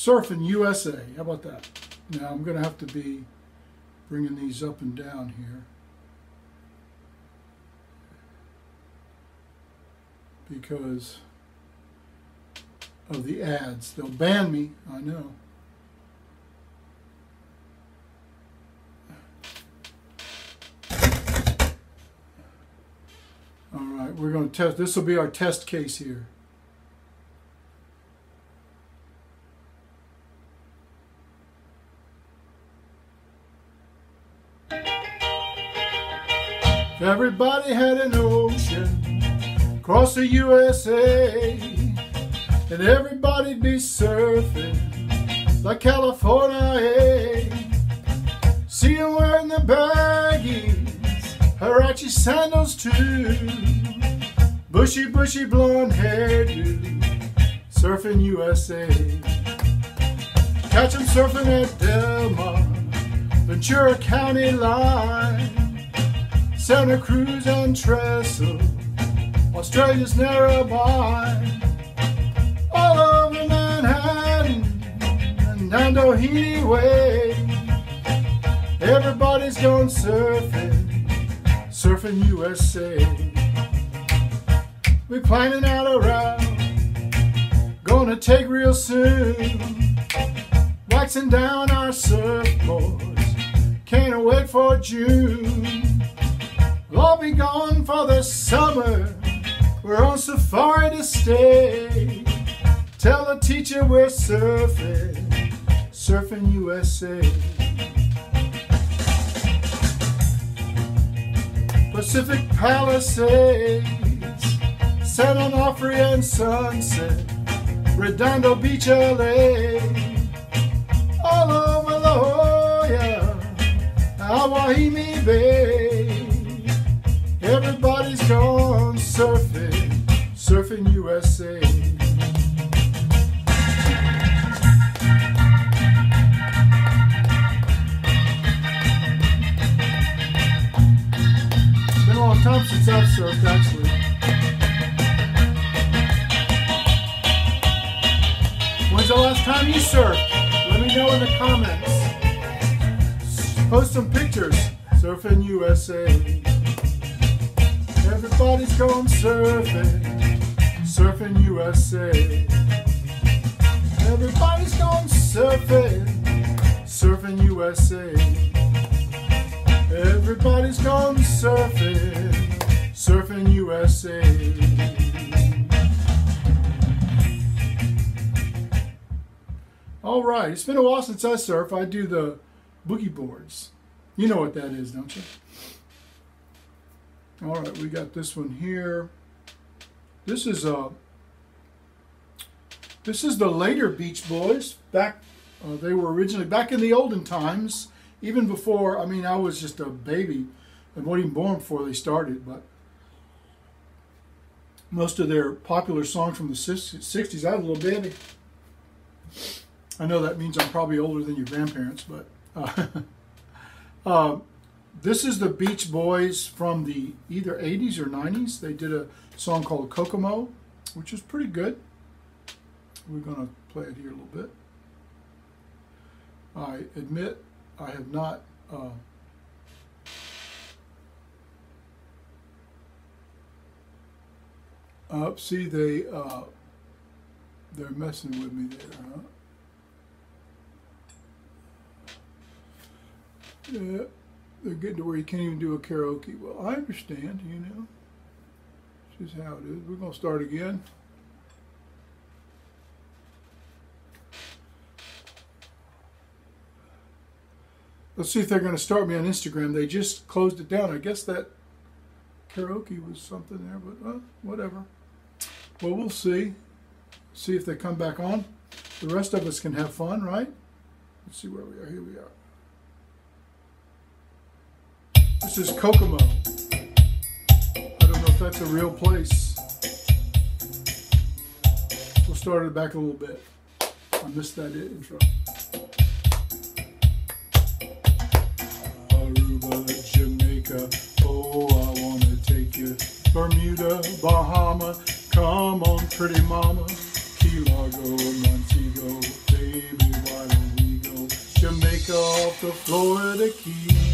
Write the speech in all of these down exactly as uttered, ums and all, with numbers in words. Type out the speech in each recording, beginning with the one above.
Surfing U S A. How about that? Now I'm going to have to be bringing these up and down here, because of the ads. They'll ban me, I know. All right, we're going to test. This will be our test case here. Everybody had an ocean across the U S A, and everybody'd be surfing like California. See you wearing the baggies, Huarache sandals too, bushy, bushy blonde hairdo, surfing U S A. Catch 'em surfing at Del Mar, Ventura County line, Santa Cruz and Trestle, Australia's Narrabeen, all over Manhattan and down Doheny Way. Everybody's gone surfing, surfing U S A. We're planning out a route, gonna take real soon, waxing down our surfboards, can't wait for June. We'll all be gone for the summer, we're on safari to stay. Tell the teacher we're surfing, surfing U S A. Pacific Palisades, San Onofre and Sunset, Redondo Beach, L A, all over La Jolla, Awahimi Bay. Everybody's gone surfing, surfing U S A. It's been a long time since I've surfed, actually. When's the last time you surfed? Let me know in the comments. Post some pictures, surfing U S A. Everybody's going surfing, surfing U S A. Everybody's going surfing, surfing U S A. Everybody's going surfing, surfing U S A. All right, it's been a while since I surf. I do the boogie boards. You know what that is, don't you? All right, we got this one here. This is a. Uh, this is the later Beach Boys. Back, uh, they were originally back in the olden times, even before. I mean, I was just a baby. I wasn't even born before they started. But most of their popular songs from the sixties. I was a little baby. I know that means I'm probably older than your grandparents, but. Uh, uh, This is the Beach Boys from the either eighties or nineties. They did a song called Kokomo, which is pretty good. We're going to play it here a little bit. I admit I have not uh, up. See, they uh, they're messing with me there, huh? Yeah. They're getting to where you can't even do a karaoke. Well, I understand, you know. This is how it is. We're going to start again. Let's see if they're going to start me on Instagram. They just closed it down. I guess that karaoke was something there, but uh, whatever. Well, we'll see. See if they come back on. The rest of us can have fun, right? Let's see where we are. Here we are. This is Kokomo. I don't know if that's a real place. We'll start it back a little bit. I missed that intro. Aruba, Jamaica, oh, I want to take you. Bermuda, Bahama, come on, pretty mama. Key Largo, Montego Bay. baby, why don't we go Jamaica off the Florida Keys?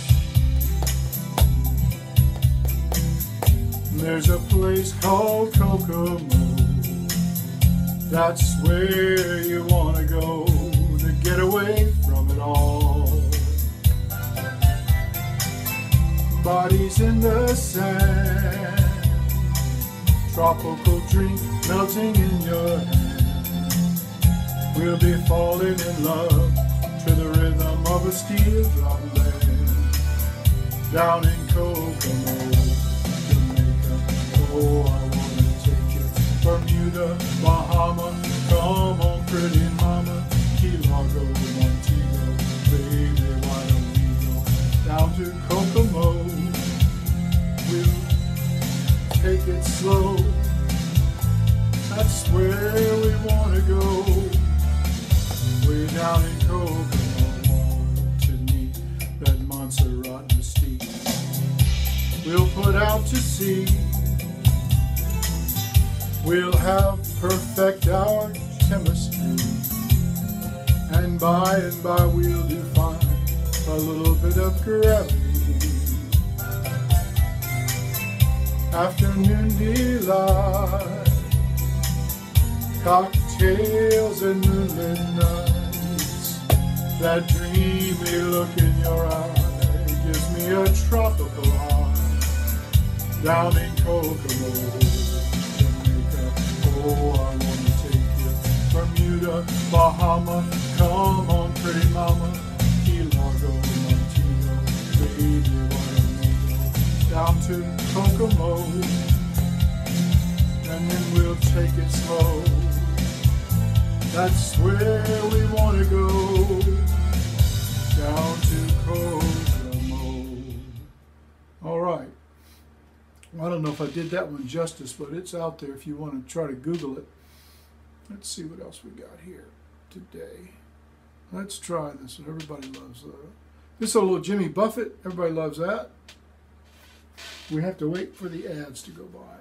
There's a place called Kokomo. That's where you want to go to get away from it all. Bodies in the sand, tropical drink melting in your hand. We'll be falling in love to the rhythm of a steel drum band down in Kokomo. Oh, I wanna take you Bermuda, Bahama, come on pretty mama, Key Largo, Montego, baby, why don't we go down to Kokomo? We'll take it slow, that's where we wanna go, way down in Kokomo, Martinique, that Montserrat mystique. We'll put out to sea. We'll have perfect our chemistry, and by and by we'll define a little bit of gravity. Afternoon delight, cocktails and moonlit nights. That dreamy look in your eye gives me a tropical high down in Kokomo. Oh, I wanna take you Bermuda, Bahama, come on pretty mama, Key Largo, Montego, baby, why don't we go down to Kokomo, and then we'll take it slow, that's where we wanna go, down to Kokomo. All right. I don't know if I did that one justice, but it's out there if you want to try to Google it. Let's see what else we got here today. Let's try this one. Everybody loves that. This is a little Jimmy Buffett. Everybody loves that. We have to wait for the ads to go by.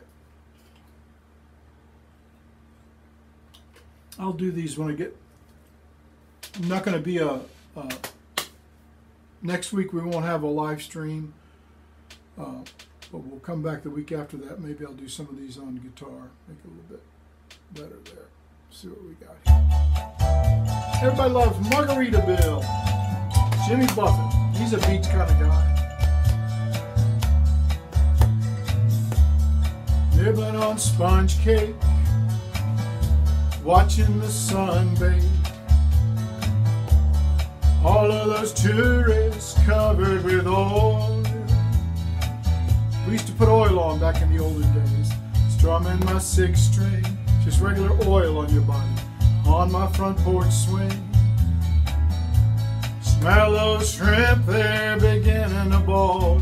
I'll do these when I get... I'm not going to be a... a next week we won't have a live stream. Uh, But we'll come back the week after that. Maybe I'll do some of these on guitar. Make it a little bit better there. See what we got here. Everybody loves Margaritaville. Jimmy Buffett. He's a beach kind of guy. Nibbling on sponge cake. Watching the sun bathe. All of those tourists covered with oil. We used to put oil on back in the olden days. Strumming my six string, just regular oil on your body. On my front porch swing. Smell those shrimp, they're beginning to boil.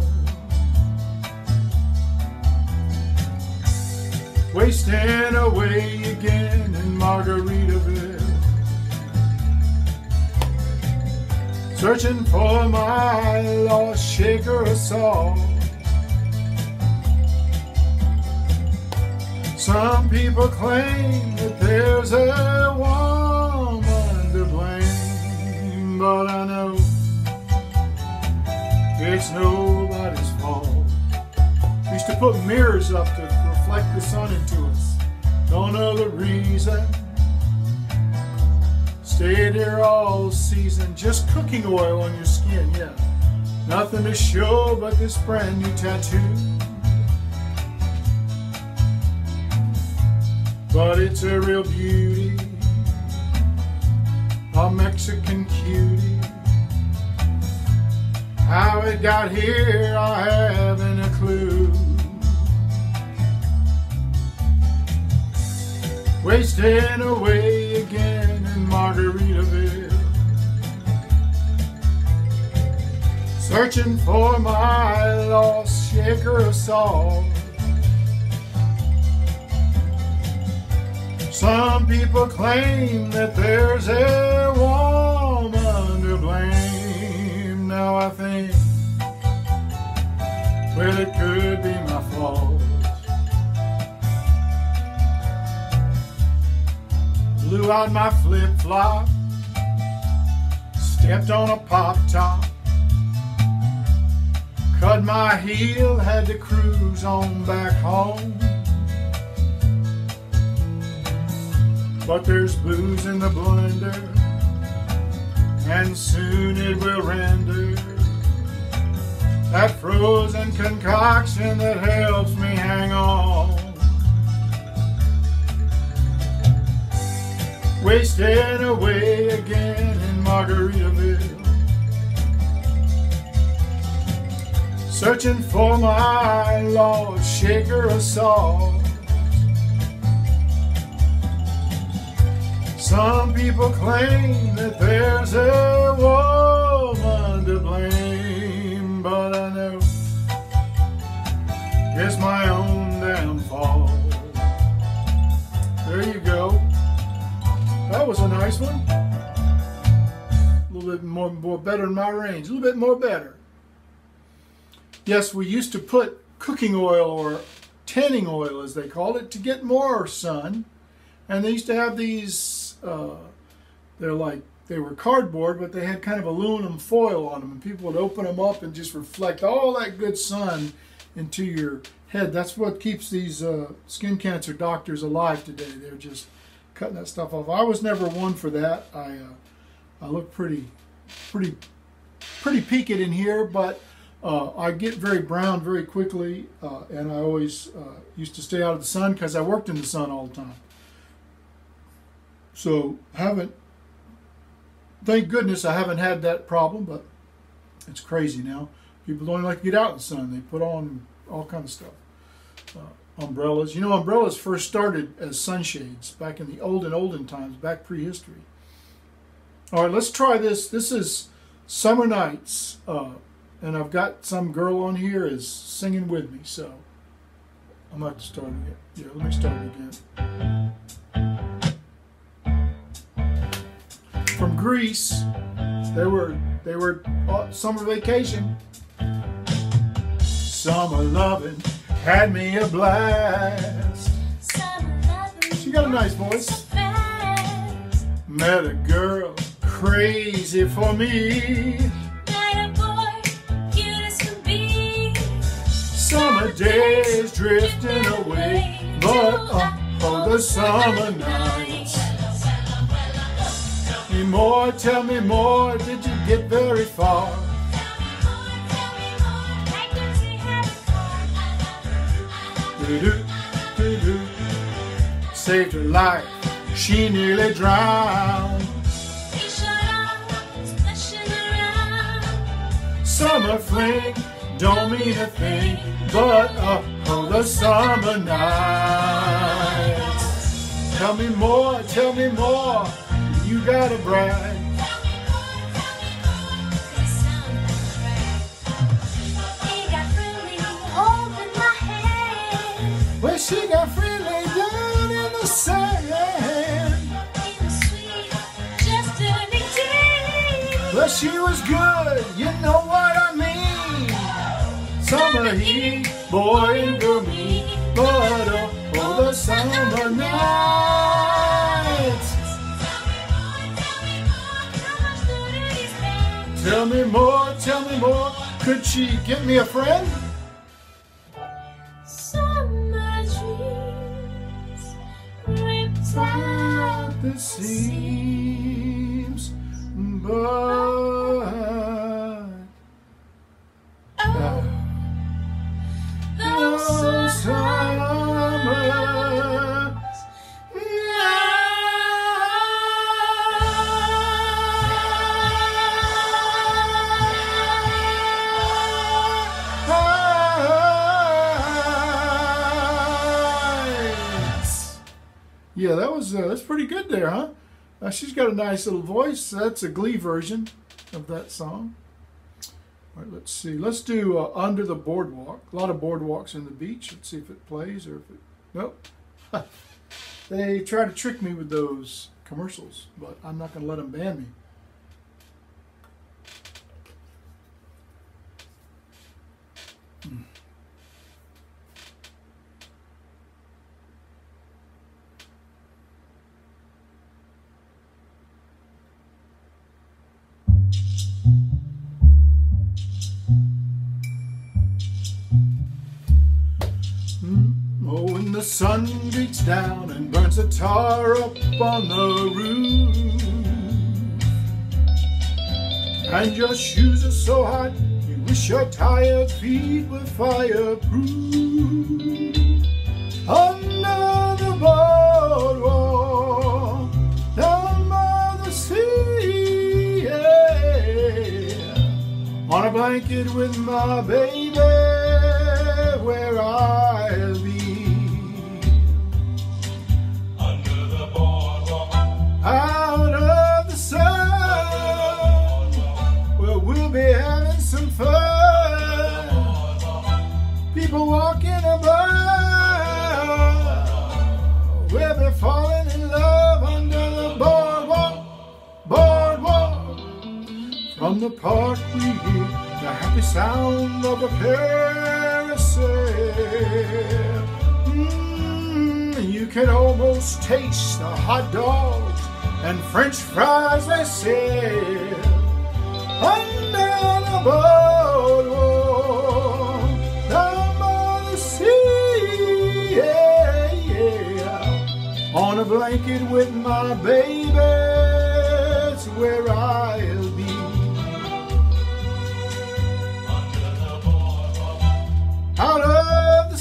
Wasting away again in Margaritaville. Searching for my lost shaker of salt. Some people claim that there's a woman to blame, but I know it's nobody's fault. We used to put mirrors up to reflect the sun into us. Don't know the reason. Stayed here all season, just cooking oil on your skin, yeah. Nothing to show but this brand new tattoo. But it's a real beauty, a Mexican cutie. How it got here, I haven't a clue. Wasting away again in Margaritaville. Searching for my lost shaker of salt. Some people claim that there's a woman to blame. Now I think, well, it could be my fault. Blew out my flip-flop Stepped on a pop top, cut my heel, had to cruise on back home. But there's booze in the blender, and soon it will render that frozen concoction that helps me hang on. Wasting away again in Margaritaville, searching for my lost shaker of salt. Some people claim that there's a woman to blame, but I know it's my own damn fault. There you go. That was a nice one. A little bit more, more better in my range. A little bit more better. Yes, we used to put cooking oil, or tanning oil as they called it, to get more sun. And they used to have these, uh, they're like, they were cardboard, but they had kind of aluminum foil on them. And people would open them up and just reflect all that good sun into your head. That's what keeps these uh, skin cancer doctors alive today. They're just cutting that stuff off. I was never one for that. I uh, I look pretty pretty pretty peaked in here, but uh, I get very brown very quickly, uh, and I always uh, used to stay out of the sun because I worked in the sun all the time. So haven't, thank goodness I haven't had that problem, but it's crazy now. People don't like to get out in the sun. They put on all kinds of stuff. Uh, umbrellas. You know, umbrellas first started as sunshades back in the olden, olden times, back prehistory. All right, let's try this. This is Summer Nights, uh, and I've got some girl on here is singing with me, so I'm going to have to start again. Yeah, let me start again. From Greece, they were, they were uh, summer vacation. Summer loving had me a blast. She got a nice voice. Met a girl crazy for me. Summer days drifting away, but uh, oh, the summer nights. Tell me more, tell me more, did you get very far? Do-do, do-do. Saved her life, she nearly drowned. Summer fling don't mean a thing, but uh, oh, the summer nights. Tell me more, tell me more, you gotta brag. Well, she got friendly down in the sand. But she was good, you know what I mean. Summer heat, boy and girl me, but oh, oh, the summer nights. Tell me more, tell me more, could she get me a friend? Summer dreams ripped At the seams, but oh, those summer nights. Yeah, that was uh, that's pretty good there, huh? Uh, she's got a nice little voice. That's a Glee version of that song. All right, let's see. Let's do uh, Under the Boardwalk. A lot of boardwalks in the beach. Let's see if it plays or if it... Nope. They try to trick me with those commercials, but I'm not going to let them ban me. Hmm. sun beats down and burns the tar up on the roof. And your shoes are so hot, you wish your tired feet were fireproof. Under the boardwalk, down by the sea, yeah. On a blanket with my baby, where I'll be. Under the boardwalk, Out of the sun, where we'll be having some fun. People walking about, we'll be falling in love under the boardwalk, boardwalk. From the park we hear the happy sound of a carousel. Mm, you can almost taste the hot dogs and French fries they sell under the boardwalk, down by the sea, yeah, yeah. On a blanket with my baby, it's where I'll be. under the boardwalk, Out of the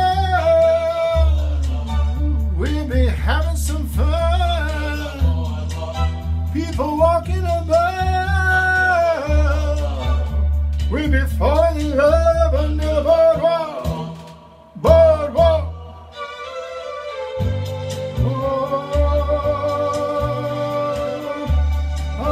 sun, we'll be having some fun. People walking about, we'll be falling in love under the boardwalk, boardwalk. Oh, oh,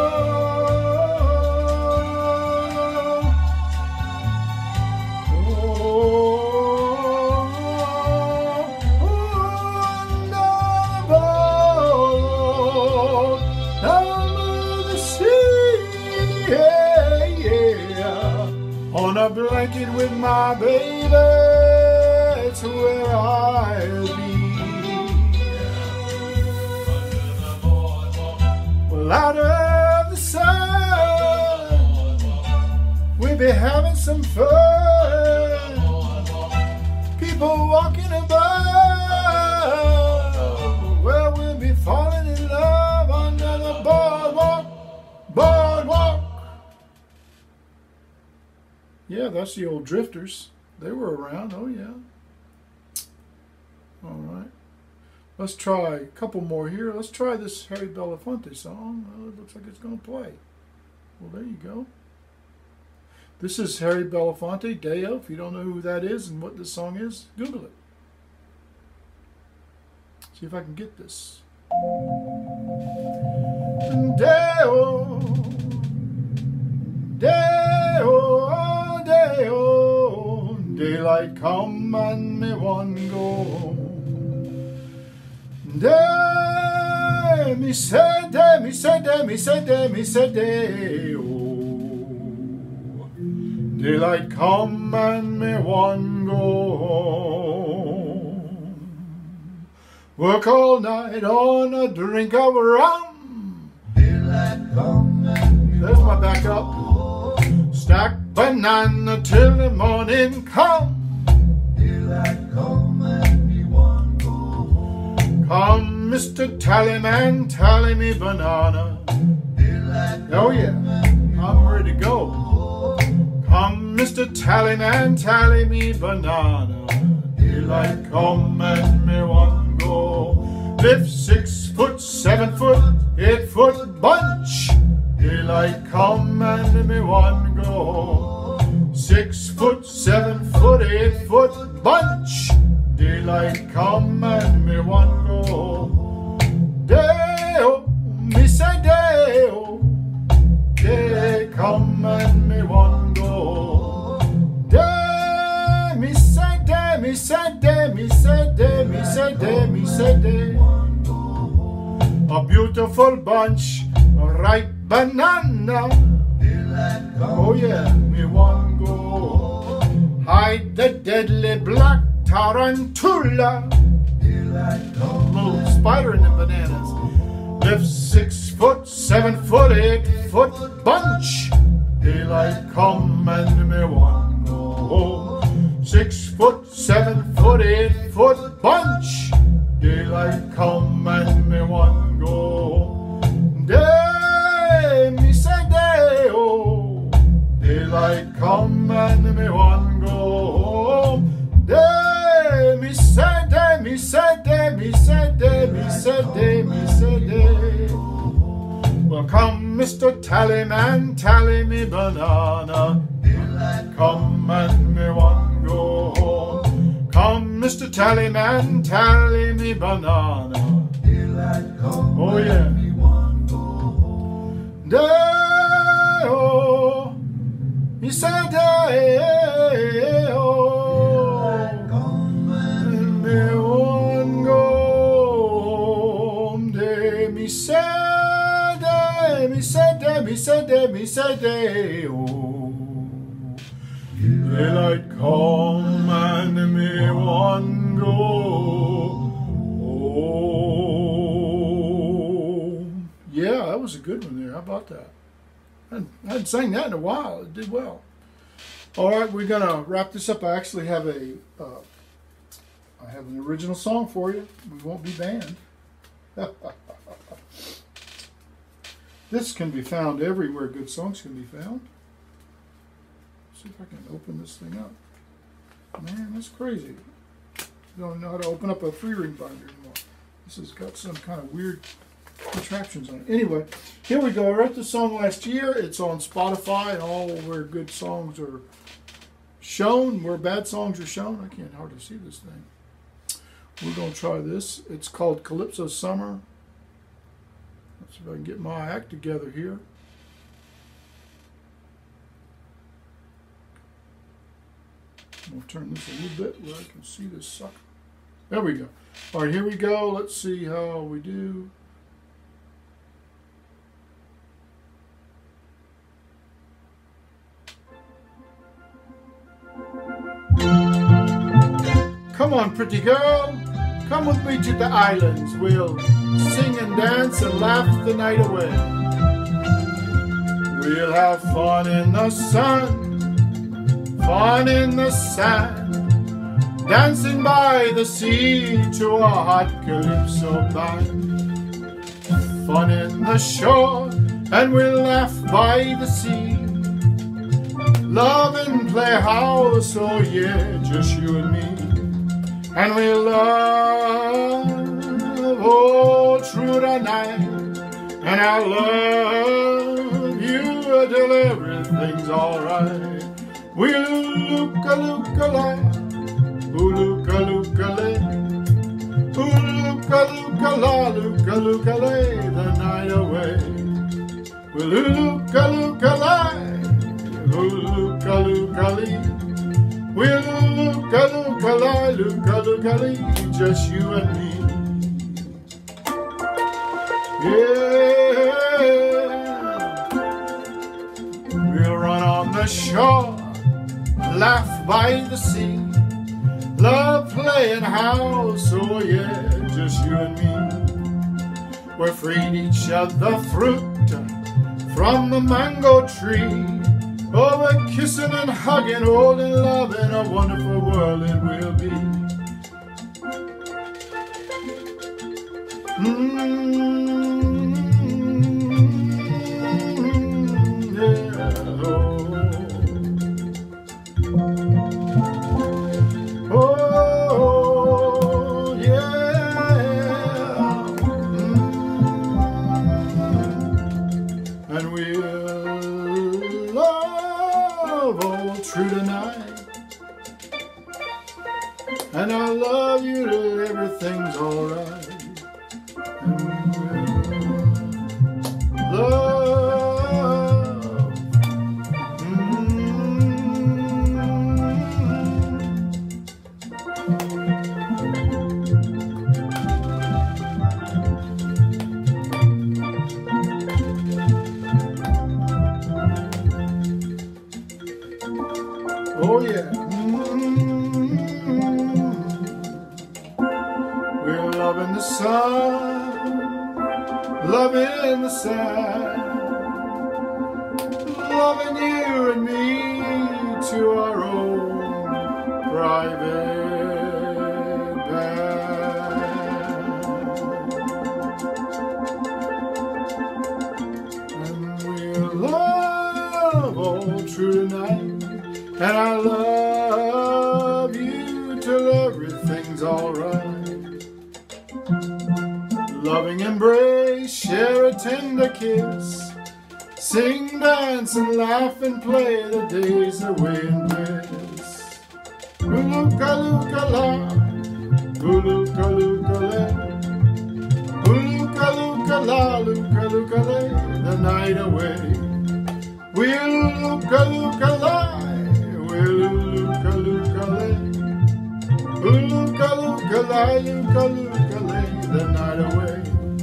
on a blanket with my baby, it's where I'll be. under the boardwalk, Well, out of the sun, we'll be having some fun. People walking about, well, we'll be falling in love under the boardwalk, boardwalk. Yeah, that's the old Drifters. They were around, oh yeah. All right. Let's try a couple more here. Let's try this Harry Belafonte song. Well, it looks like it's going to play. Well, there you go. This is Harry Belafonte, Deo. If you don't know who that is and what this song is, Google it. See if I can get this. Deo, Deo, Deo, daylight come and me one go home. De, me say de, me say de, me say de, me say de, oh. Daylight come and me one go home. Work all night on a drink of rum. daylight come and me There's my backup. Stack banana till the morning come. daylight come and me one go home. Come, Mister Tallyman, tally me banana. Daylight Oh yeah, I'm ready to go. Come, Mister Tallyman, tally me banana. Daylight come and me one go. Lift six foot, seven foot, eight foot bunch. Daylight come and me one go. Six foot, seven foot, eight foot bunch. Daylight come and me one go. Deo, me say Deo. Day come and me one go. Day, me say day, me say day, me say day, me say day, me say day. A beautiful bunch, a ripe banana. Oh yeah, me one go. Hide the deadly black tarantula. Little spider in the bananas. Lift six foot, seven foot, eight foot bunch. Daylight come and me one go. Six foot, seven forty-foot bunch. Daylight come and me one go home. Day, me say day, oh. Daylight come and me one go home. Day, me say day, me say day, me say day, me say day, me say day. Well, come, Mister Tallyman, tally me banana. Come and me one go home. Come, Mister Tallyman, tally me banana. Oh yeah. Day oh, he said day oh, and me one go home. Day me say day, me say day, me say day, me say day oh. Daylight come and me one go home. Yeah, that was a good one there. How about that? I hadn't sang that in a while. It did well. All right, we're gonna wrap this up. I actually have a, uh, I have an original song for you. We won't be banned. This can be found everywhere good songs can be found. See if I can open this thing up. Man, that's crazy. I don't know how to open up a free ring binder anymore. This has got some kind of weird contraptions on it. Anyway, here we go. I wrote this song last year. It's on Spotify and all where good songs are shown, where bad songs are shown. I can't hardly see this thing. We're going to try this. It's called Calypso Summer. Let's see if I can get my act together here. We'll turn this a little bit where I can see this sucker. There we go. All right, here we go. Let's see how we do. Come on, pretty girl. Come with me to the islands. We'll sing and dance and laugh the night away. We'll have fun in the sun. Fun in the sand, dancing by the sea to a hot calypso band. Fun in the shore, and we'll laugh by the sea. Love and play house, oh yeah, just you and me. And we'll love all through the night, and I'll love you till everything's alright. We'll look-a-look-a-la, ooh look-a-look-a-lay, ooh look-a-look-a-la, look-a-look-a-lay the night away. We'll look-a-look-a-la, ooh look-a-look-a-lee, we'll look-a-look-a-la, look-a-look-a-lee, just you and me. Yeah, we'll run on the shore, laugh by the sea, love playing house, oh yeah, just you and me. We're freed each other fruit from the mango tree. Oh, we're kissing and hugging, old and loving, a wonderful world it will be. Mm-hmm, yeah, oh. Oh, yeah. Mm-hmm. And we'll love all through the night, and I love you till everything's alright. And we'll love. Oh yeah. Mm-hmm. We're loving the sun, loving the sand, loving you and me to our own private all true tonight. And I love you till everything's alright. Loving embrace, share a tender kiss, sing, dance, and laugh and play the days away in bliss. Ooh-looka-looka-la, ooh-looka-looka-la, ooh-looka-looka-la, looka-looka-la, the night away. We'll looka-looka-la, we'll looka-looka-la, ooh-looka-looka-la, looka-looka-la, the night away.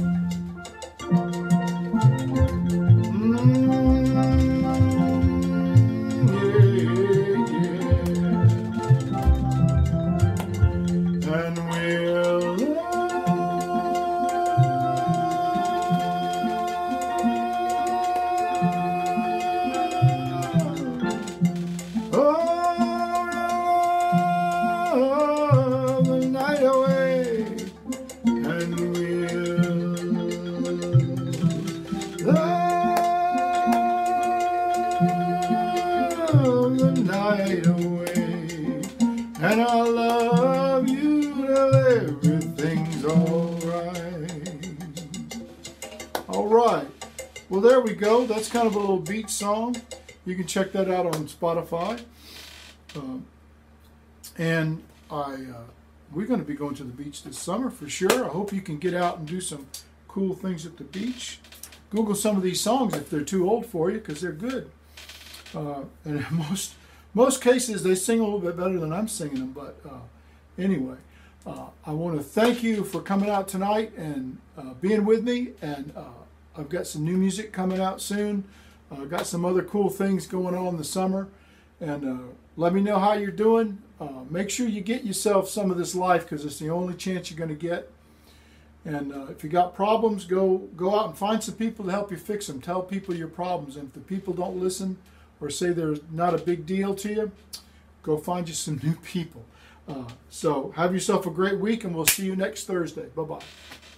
And I love you till everything's alright. Alright. Well, there we go. That's kind of a little beach song. You can check that out on Spotify. Uh, and I, uh, we're going to be going to the beach this summer for sure. I hope you can get out and do some cool things at the beach. Google some of these songs if they're too old for you, because they're good. Uh, and most most cases they sing a little bit better than I'm singing them. But uh, anyway, uh, I want to thank you for coming out tonight and uh, being with me. And uh, I've got some new music coming out soon. I've uh, got some other cool things going on in the summer. And uh, let me know how you're doing. Uh, make sure you get yourself some of this life, because it's the only chance you're going to get. And uh, if you got problems, go go out and find some people to help you fix them. Tell people your problems. And if the people don't listen or say there's not a big deal to you, go find you some new people. Uh, so have yourself a great week, and we'll see you next Thursday. Bye-bye.